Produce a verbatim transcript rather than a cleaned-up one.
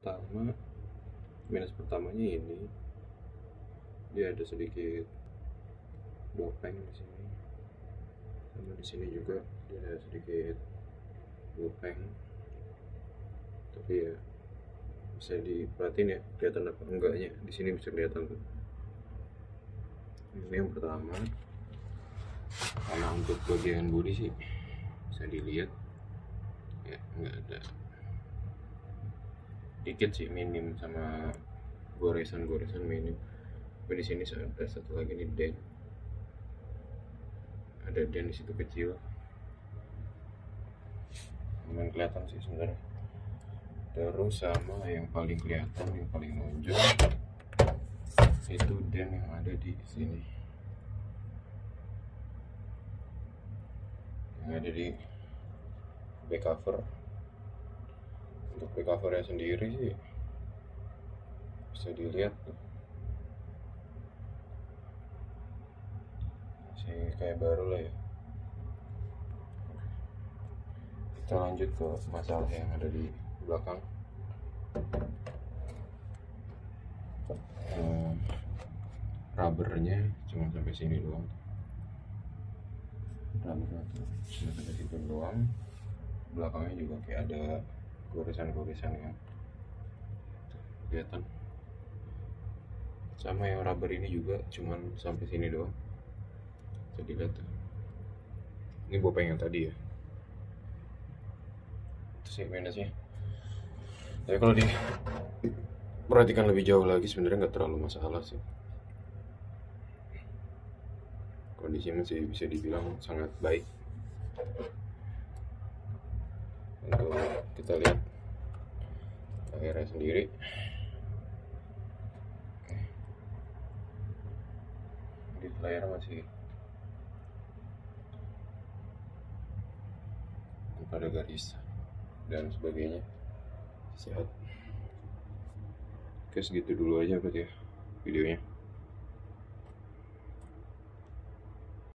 pertama minus pertamanya ini dia ada sedikit bopeng di sini, sama di sini juga dia ada sedikit bopeng, tapi ya bisa diperhatiin ya kelihatan apa enggaknya. Di sini bisa kelihatan tuh. Ini yang pertama. Karena untuk bagian bodi sih bisa dilihat ya nggak ada, dikit sih, minim, sama goresan-goresan minim. Tapi di sini ada satu lagi nih, dent, ada dent di situ kecil, lumayan kelihatan sih sebenarnya. Terus sama yang paling kelihatan, yang paling menonjol itu dent yang ada di sini, yang ada di back cover. Untuk back covernya sendiri sih bisa dilihat tuh, masih kayak baru lah ya. Kita lanjut ke masalah yang ada di belakang. hmm, rubbernya cuma sampai sini doang, rubbernya tuh cuma sampai situ doang. Belakangnya juga kayak ada goresan-goresan yang kelihatan. Sama yang rubber ini juga cuman sampai sini doang, bisa dilihat tuh. Ini bopeng yang tadi ya, itu sih minusnya. Tapi kalau diperhatikan lebih jauh lagi sebenarnya nggak terlalu masalah sih. Kondisi masih bisa dibilang sangat baik. Untuk kita lihat layarnya sendiri, di layar masih pada garis dan sebagainya, sehat. Oke, segitu dulu aja berarti ya videonya.